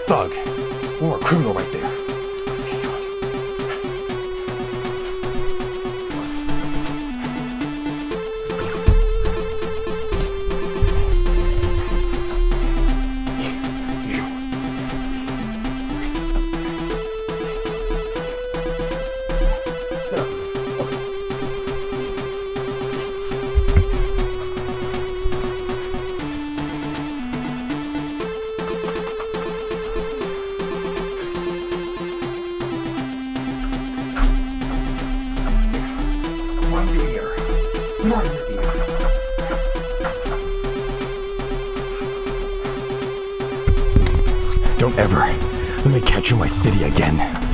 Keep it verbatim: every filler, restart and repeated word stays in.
thug or a criminal right there. Don't ever let me catch you in my city again.